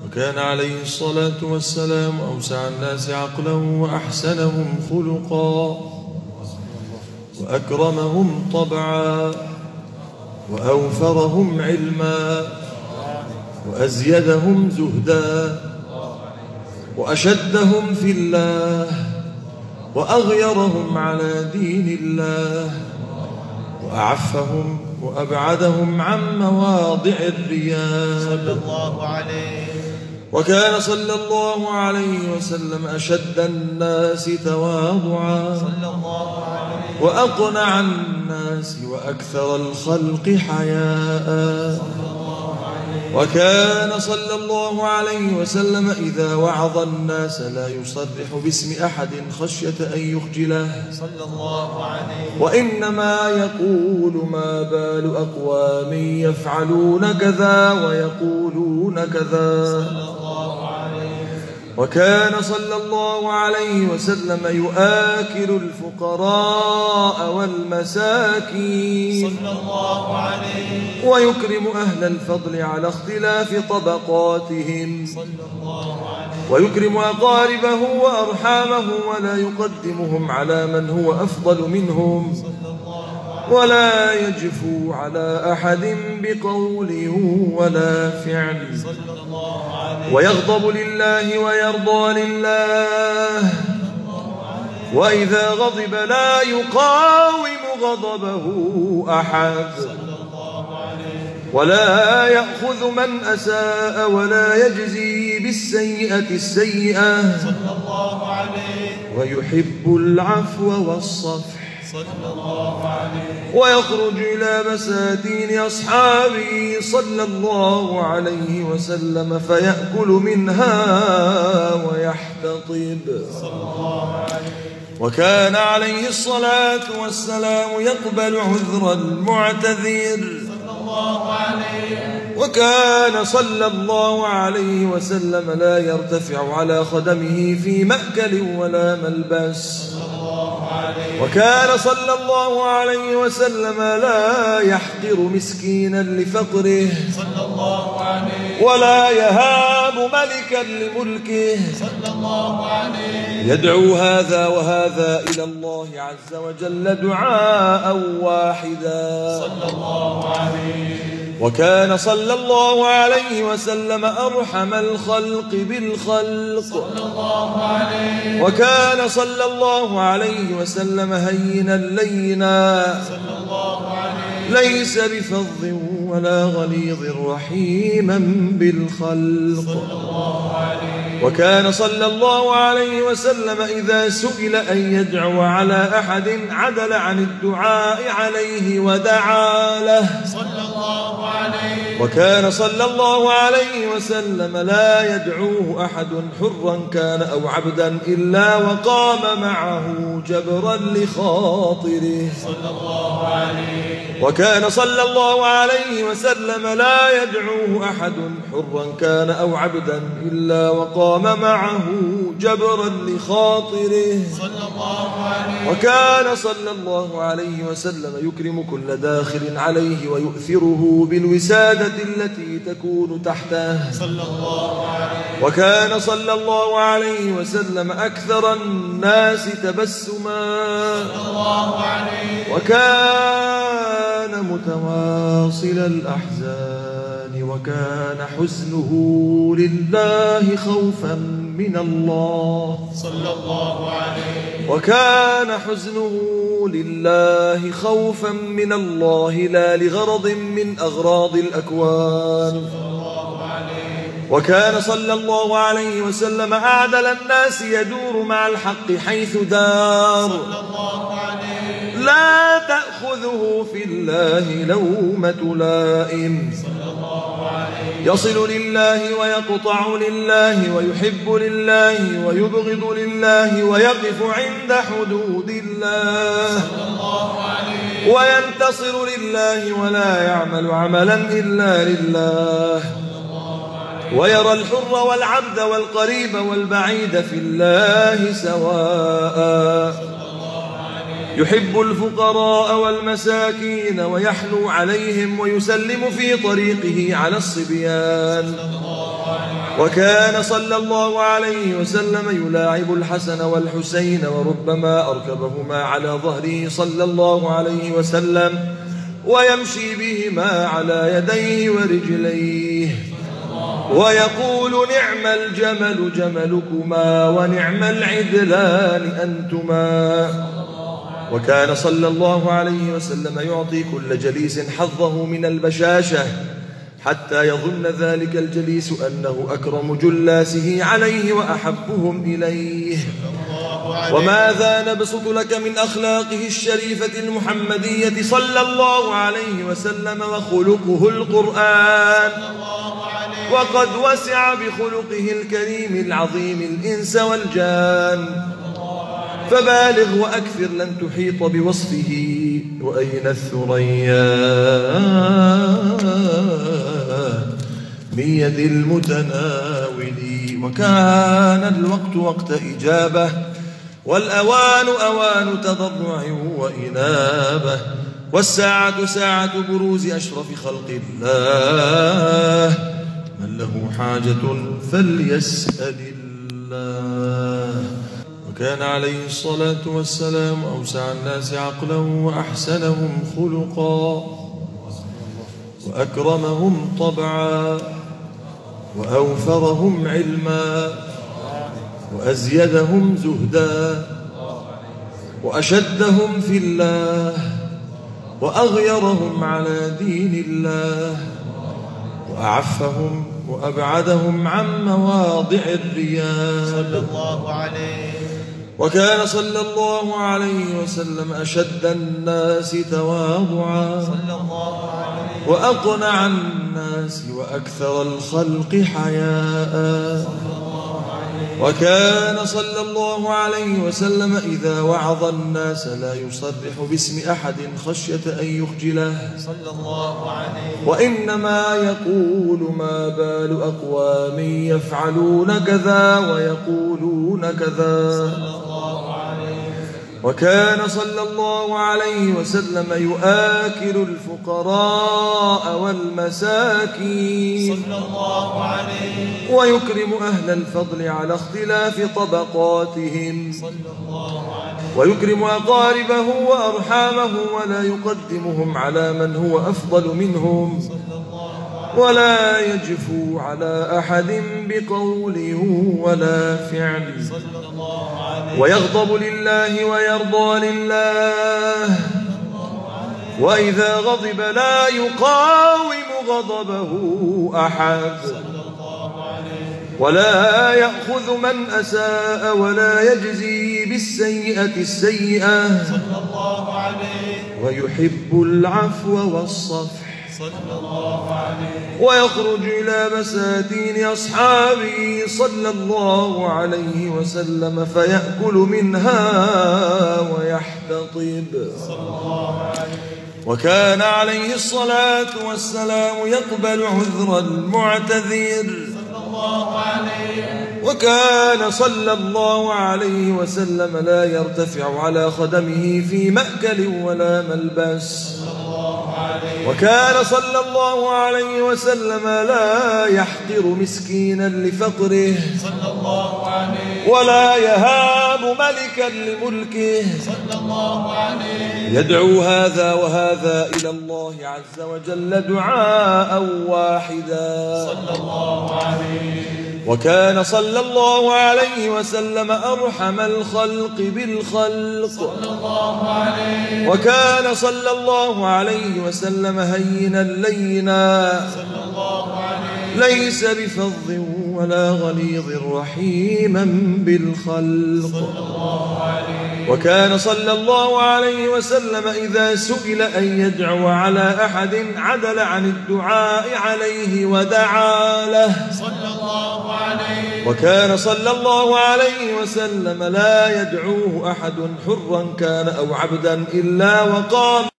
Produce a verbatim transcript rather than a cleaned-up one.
وكان عليه الصلاة والسلام أوسع الناس عقلا وأحسنهم خلقا وأكرمهم طبعا وأوفرهم علما وأزيدهم زهدا وأشدهم في الله وأغيرهم على دين الله وأعفهم وأبعدهم عن مواضع الرياء صلى الله عليه. وكان صلى الله عليه وسلم أشد الناس تواضعا صلى الله عليه وأقنع الناس وأكثر الخلق حياء. وكان صلى الله عليه وسلم إذا وعظ الناس لا يصرح باسم أحد خشية أن يخجله صلى الله عليه وإنما يقول ما بال أقوام يفعلون كذا ويقولون كذا. وكان صلى الله عليه وسلم يؤاكل الفقراء والمساكين صلى الله عليه ويكرم أهل الفضل على اختلاف طبقاتهم صلى الله عليه ويكرم أقاربه وأرحامه ولا يقدمهم على من هو أفضل منهم ولا يجفو على أحد بقول ولا فعل صلى الله عليه ويغضب لله ويرضى لله وإذا غضب لا يقاوم غضبه أحد ولا يأخذ من أساء ولا يجزي بالسيئة السيئة صلى الله عليه ويحب العفو والصفح صلى الله عليه ويخرج إلى بساتين أصحابه صلى الله عليه وسلم فيأكل منها ويحتطب صلى الله عليه. وكان عليه الصلاة والسلام يقبل عذر المعتذر صلى الله عليه وكان صلى الله عليه وسلم لا يرتفع على خدمه في مأكل ولا ملبس وكان صلى الله عليه وسلم لا يحقر مسكينا لفقره صلى الله عليه ولا يهاب ملكا لملكه صلى الله عليه يدعو هذا وهذا إلى الله عز وجل دعاء واحدا صلى الله عليه. وكان صلى الله عليه وسلم أرحم الخلق بالخلق صلى الله عليه وكان صلى الله عليه وسلم هينا لينا صلى الله عليه ليس بفظ ولا غليظ رحيما بالخلق صلى الله عليه. وكان صلى الله عليه وسلم إذا سئل أن يدعو على أحد عدل عن الدعاء عليه ودعا له صلى الله عليه. وكان صلى الله عليه وسلم لا يدعوه أحد حرا كان أو عبدا إلا وقام معه جبرا لخاطره صلى الله عليه. وكان صلى الله عليه وسلم لا يدعوه أحد حرا كان أو عبدا إلا وقام معه جبرا لخاطره صلى الله عليه. وكان صلى الله عليه وسلم يكرم كل داخل عليه ويؤثره بالوسادة التي تكون تحته صلى الله عليه. وكان صلى الله عليه وسلم أكثر الناس تبسما صلى الله عليه. وكان متواصل الأحزان وكان حزنه لله خوفا من الله صلى الله عليه. وكان حزنه لله خوفا من الله لا لغرض من أغراض الأكوان. وكان صلى الله عليه وسلم أعدل الناس يدور مع الحق حيث دار صلى الله عليه. لا تأخذه في الله لومة لائم صلى الله عليه. يصل لله ويقطع لله ويحب لله ويبغض لله ويقف عند حدود الله صلى الله عليه. وينتصر لله ولا يعمل عملا إلا لله ويرى الحر والعبد والقريب والبعيد في الله سواء يحب الفقراء والمساكين ويحنو عليهم ويسلم في طريقه على الصبيان وكان صلى الله عليه وسلم يلاعب الحسن والحسين، وربما أركبهما على ظهره صلى الله عليه وسلم ويمشي بهما على يديه ورجليه، ويقول: نعم الجمل جملكما ونعم العدلان أنتما. وكان صلى الله عليه وسلم يعطي كل جليس حظه من البشاشة، حتى يظن ذلك الجليس أنه أكرم جلاسه عليه وأحبهم إليه. وماذا نبسط لك من أخلاقه الشريفة المحمدية صلى الله عليه وسلم، وخلقه القرآن، وقد وسع بخلقه الكريم العظيم الإنس والجان. فبالغ وأكثر لن تحيط بوصفه. وأين الثريا من يد المتناول. وكان الوقت وقت إجابة، والأوان أوان تضرع وإنابة، والساعة ساعة بروز أشرف خلق الله. من له حاجة فليسأل الله. وكان عليه الصلاة والسلام أوسع الناس عقلا وأحسنهم خلقا، وأكرمهم طبعا، وأوفرهم علما، وأزيدهم زهدا، وأشدهم في الله، وأغيرهم على دين الله، وأعفهم وأبعدهم عن مواضع الرياء صلى الله عليه. وكان صلى الله عليه وسلم أشد الناس تواضعا صلى الله عليه، وأقنع الناس وأكثر الخلق حياء صلى الله عليه. وكان صلى الله عليه وسلم إذا وعظ الناس لا يصرح باسم أحد خشية أن يخجله صلى الله عليه، وإنما يقول: ما بال أقوام يفعلون كذا ويقولون كذا. وكان صلى الله عليه وسلم يؤاكل الفقراء والمساكين صلى الله عليه، ويكرم أهل الفضل على اختلاف طبقاتهم صلى الله عليه، ويكرم أقاربه وأرحامه ولا يقدمهم على من هو أفضل منهم صلى الله عليه، ولا يجفو على أحد بقول ولا فعل صلى الله عليه، ويغضب لله ويرضى لله، وإذا غضب لا يقاوم غضبه أحد، ولا يأخذ من أساء ولا يجزي بالسيئة السيئة، ويحب العفو والصفح صلى الله عليه، ويخرج إلى مساتين أصحابه صلى الله عليه وسلم فيأكل منها ويحتطب صلى الله عليه. وكان عليه الصلاة والسلام يقبل عذر المعتذر صلى الله عليه، وكان صلى الله عليه وسلم لا يرتفع على خدمه في مأكل ولا ملبس، وكان صلى الله عليه وسلم لا يحقر مسكينا لفقره صلى الله عليه، ولا يهاب ملكا لملكه صلى الله عليه، يدعو هذا وهذا إلى الله عز وجل دعاء واحدا صلى الله عليه. وكان صلى الله عليه وسلم أرحم الخلق بالخلق صلى الله عليه، وكان صلى الله عليه وسلم هينا لينا صلى الله عليه، ليس بفظ ولا غليظ رحيما بالخلق صلى الله عليه. وكان صلى الله عليه وسلم إذا سئل أن يدعو على أحد عدل عن الدعاء عليه ودعا له صلى الله عليه. وكان صلى الله عليه وسلم لا يدعوه أحد حرا كان أو عبدا إلا وقام